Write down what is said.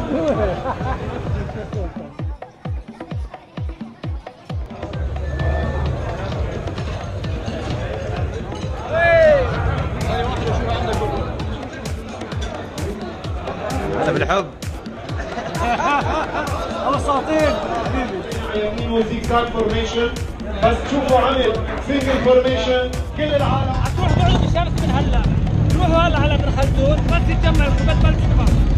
هذا بالحب. اساطير حبيبي. يعملوا زيكزاك فورميشن، بس تشوفوا عمل سنجل فورميشن كل العالم. هتروحوا تقعدوا في الشمس من هلا، تروحوا هلا على ابن خلدون، بس يتجمعوا بس بلشوا